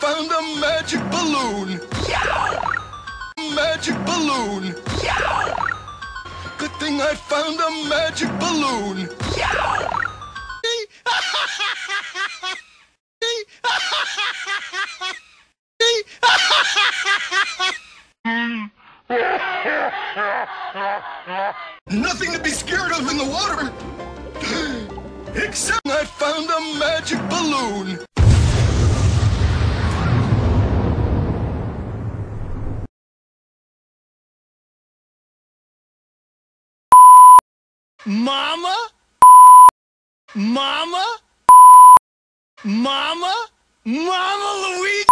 found a magic balloon. Magic balloon. Good thing I found a magic balloon. Nothing to be scared of in the water. Except I found a magic balloon. Mama? Mama? Mama? Mama Luigi?